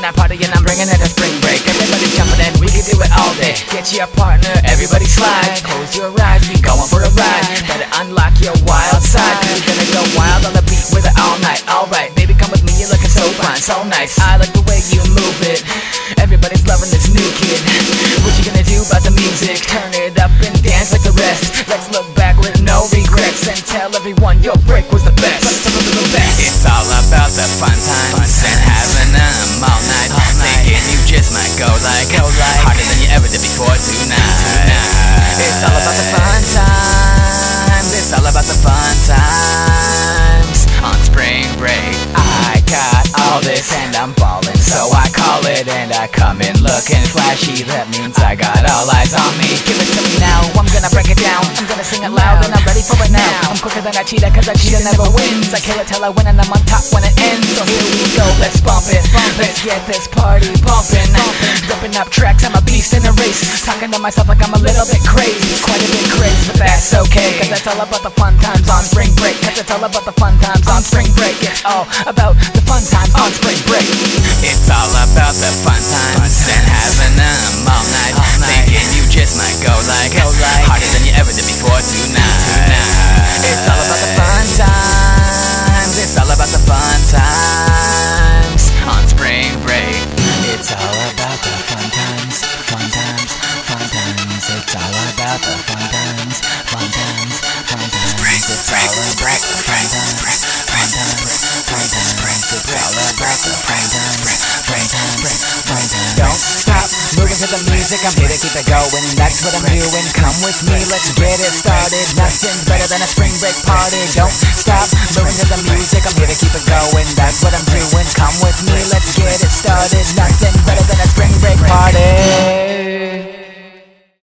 I party and I'm bringing it a spring break. Everybody jumping in, we can do it all day. Get your partner, everybody slide. Close your eyes, we going for a ride. Better unlock your wild side, cause we're gonna go wild on the beat with it all night. Alright, baby, come with me, you're looking so fine, so nice. I like the way you move it. Everybody's loving this new kid. What you gonna do about the music? Turn it up and dance like the rest. Let's look back with no regrets and tell everyone your break was the best. It's all about the fun times and having them all night. Thinking you just might go like harder than you ever did before tonight. It's all about the fun times. It's all about the fun times. On spring break, I got all this and I'm ballin', so I call it and I come in looking flashy. That means I got all eyes on me. Give it to me now, I'm gonna break it down. I'm gonna sing it loud and I'm ready for it now. I'm quicker than a cheetah cause a cheetah never wins. I kill it till I win and I'm on top when it ends. So here we go, let's bump it. Let's get this party bumpin'. Ripping up tracks, I'm a beast in a race. Talking to myself like I'm a little bit crazy. Quite a bit crazy, but that's okay, cause that's all about the fun times on spring break. Cause it's all about the fun times on spring break. It's all about the fun times on spring break. It's all about the fun times and having them all night. Thinking you just might go like harder than you ever did before tonight. It's all about the fun times. It's all about the fun times on spring break. It's all about the fun times, fun times, fun times. It's all about the fun times, fun times, fun times. It's all about the fun times, fun times, fun times. It's all about the fun times, fun times, fun times. Don't stop moving to the music, I'm here to keep it going. That's what I'm doing. Come with me, let's get it started. Nothing's better than a spring break party. Don't stop moving to